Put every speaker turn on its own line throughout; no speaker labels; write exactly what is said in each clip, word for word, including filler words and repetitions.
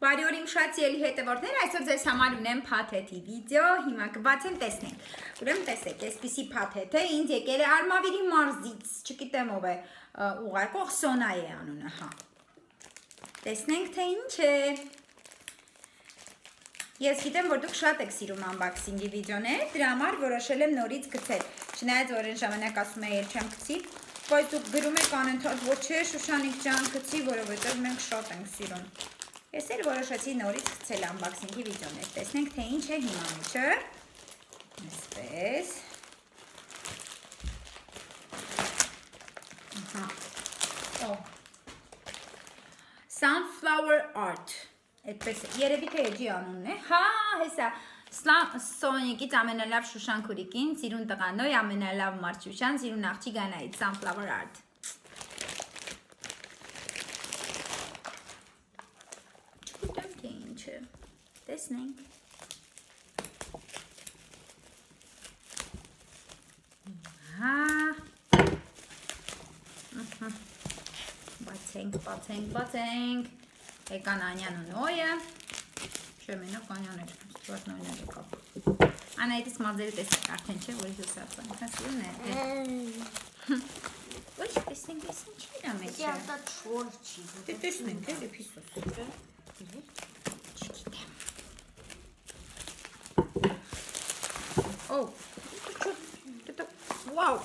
Բարի օր իմ շատ սիրելի հետևորդներ, այսօր ձեզ համար ունեմ փաթեթի վիդեո, հիմա կբացեմ տեսնենք։ Ուրեմն տեսեք, այսպիսի փաթեթ է, ինձ եկել է Արմավիրի մարզից, չգիտեմ ով է, ուղարկող Սոնա է անունը, հա։ Տեսնենք թե ինչ է։ Ես գիտեմ, որ դուք շատ եք սիրում unboxing-ի վիդեոներ, դրա համար որոշել եմ նորից գցել։ Չնայած որ այն ժամանակ ասում էի, չեմ գցի, բայց դուք գրում եք անընդհատ, որ չէ, Շուշանիկ ջան, գցի, որովհետև մենք շատ ենք սիրում։ Ես էլ որոշեցի նորից գցել unboxing-ի վիդեոներ։ Տեսնենք թե ինչ է հիմա միջը։ Այսպես։ Ահա։ Օ։ Sunflower art։ Այդպես երևի թե էջի անունն է։ Հա, հեսա Սոնիկից ամենալավ Շուշան քուրիկին, սիրուն տղանոյ, ամենալավ մարդ Շուշան, սիրուն աղջիկ Անայից, Sunflower art։ Չգիտեմ թե ինչ է։ Տեսնենք։ Հա։ Բացենք, բացենք, բացենք։ Եկան Անյան ու Նոյը, չէ մենակ Անյան էր, ստուատ Նոյն էր եկավ։ Անայիտից մազերը տեսեք արդեն չէ, որ հյուսած են, հա սիրուն է։ Ոչ, տեսնենք ես ինչ իր ամեջը։
Դե ատա չոր չի։
Դե տեսնենք էլ է պիսոս։ Չգիտեմ։ Օ, վաու։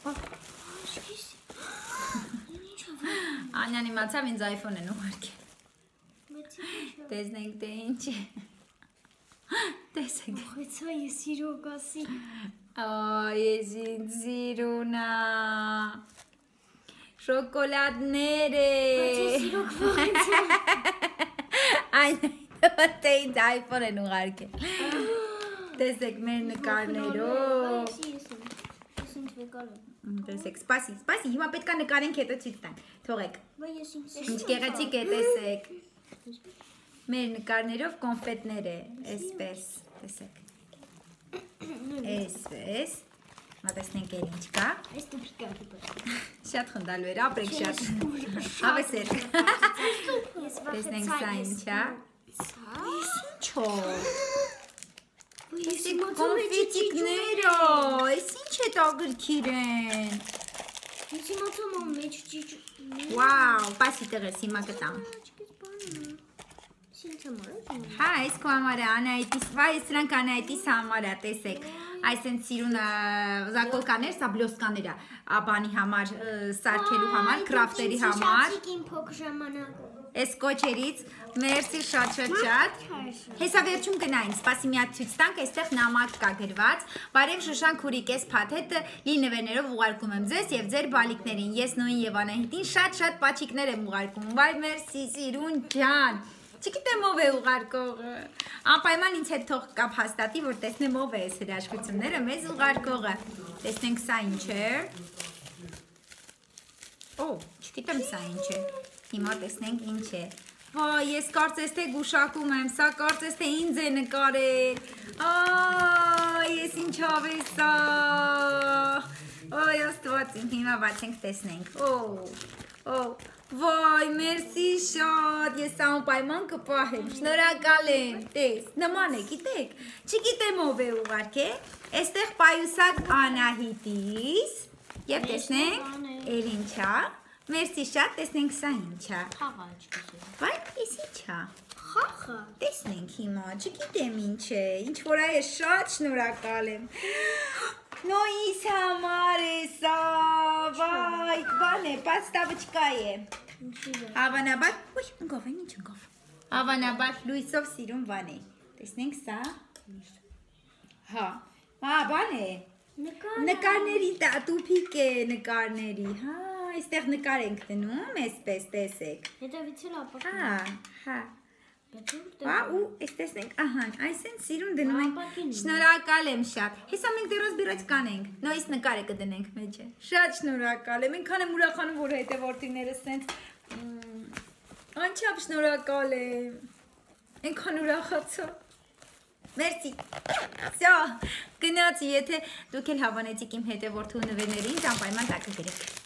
Անյան իմացավ ինձ iPhone են ուղարկել։ Տեսնենք թե ինչ է։ Տեսեք։
Ողեցա ես իրոք ասի։
Այ ես ինձ սիրունա։ Շոկոլադներ է։
Բայց ես իրոք ողեցա։
Այն թե ինձ iPhone են ուղարկել։ Տեսեք մեր նկարներով։
Ես ինձ վեկալը։
Տեսեք, սպասի, սպասի, հիմա պետք է նկարենք հետո ցույց տանք։ Թողեք։
Բայց ես ինձ
Ինչ գեղեցիկ է, տեսեք։ Մեր նկարներով կոնֆետներ է, այսպես, տեսեք։ Այսպես։ Մա տեսնենք էլ ինչ կա։
Այս տուփիկի բա։
Շատ խնդալու էր, ապրեք շատ։ Հավեսեր։ Տեսնենք սա ինչ է։ Ինչո՞։ Տեսեք կոնֆետիկները, այս ինչ է տա գրքիր են։
Ես իմացամ ամ մեջ ճիճ։
Վաու, պասի տղես հիմա կտամ։ Հա, այս քո համար է Անայտիս, վայ, սրանք Անայտիս համար է, տեսեք։ Այս են սիրուն զակոլկաներ, սա բլոսկաներ է, բանի համար, սարքելու համար, կրաֆտերի համար։ Այս կոչերից, մերսի շատ շատ շատ։ Հեսա վերջում գնային, սպասի մի հատ ցույց տանք, այստեղ նամակ կա գրված։ Բարև Շուշան քուրիկ, այս փաթեթը լի նվերներով ուղարկում եմ ձեզ եւ ձեր բալիկներին։ Ես Նոյին եւ Անահիտին շատ-շատ պաչիկներ եմ ուղարկում։ Վայ, մերսի, սիրուն ջան։ Չգիտեմ ով է ուղարկողը։ Անպայման ինձ հետ թող կապ հաստատի, որ տեսնեմ ով է այս հրաշքությունները, մեզ ուղարկողը։ Տեսնենք սա ինչ է։ Օ, չգիտեմ սա ինչ է։ Հիմա տեսնենք ինչ է։ Վայ, ես կարծես թե գուշակում եմ, սա կարծես թե ինձ է նկարել։ Այ, ես ինչով է սա։ Ոյ, աստված, հիմա բացենք տեսնենք։ Օ, օ, վայ, մերսի շատ, ես սա անպայման կպահեմ, շնորհակալ եմ, տես, նման է, գիտեք, չգիտեմ ով է ուղարկել, այստեղ պայուսակ Անահիտիս, և տեսնենք, էլ ինչա, մերսի շատ, տեսնենք սա ինչա,
Խաղա չկսի,
վայ, ես ինչա,
խաղա,
տեսնենք հիմա, չգիտեմ ինչ է, ինչ որ այ շատ շնորհակալ եմ, Նոյիս համար է սա, վայ, բան է, պաստավճկա է, հավանաբար, ոյ, ընկով են, ինչ ընկով, հավանաբար լույսով սիրում բան է, տեսնենք սա, հա, հա, բան է, նկարների տուփիկ է նկարների, հա, այստեղ նկար ենք դնում, այսպես տեսեք,
հետևից էլ ապակում,
հա, հա, Հա, ու այս տեսնենք, ահան, այս են սիրուն դնում ենք, շնորհակալ եմ շատ, հեսա մենք դերոս բիրոց կանենք, նոյիս նկարը կդնենք մեջը, շատ շնորհակալ եմ, ենքան եմ ուրախանում, որ հետևորդիներս սենց, անչափ շնորհակալ եմ, ենքան ուրախացա, մերսի, սյա, գնացի, եթե դուք էլ հավանեցիք իմ հետևորդու նվերներին, անպայման տակը գրեք։